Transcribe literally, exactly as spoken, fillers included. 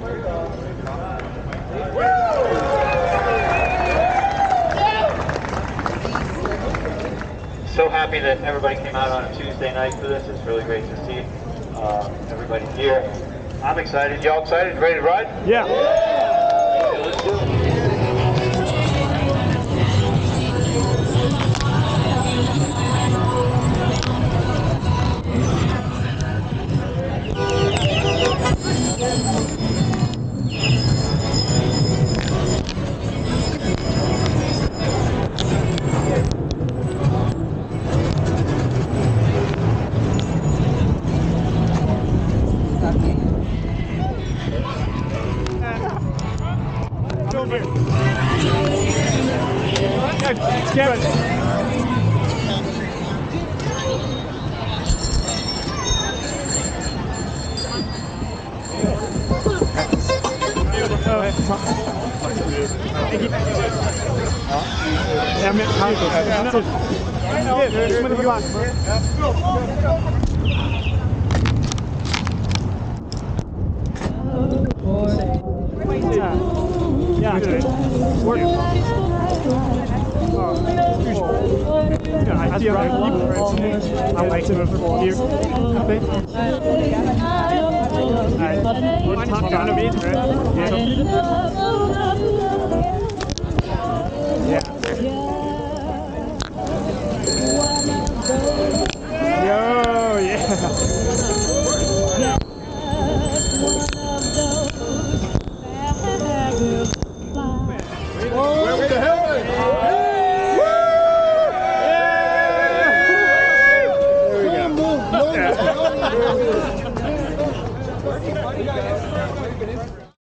So happy that everybody came out on a Tuesday night for this. It's really great to see uh, everybody here. I'm excited. Y'all excited? Ready to ride? Yeah. Yeah, let's do it. Over. Let's get it. Ja, men han är Yeah, good. Work. Yeah, I see other people. I like to for you. Alright, we'll talk on a beat, right? Yeah. Yeah. Yo, yeah. Where the hell? There we go.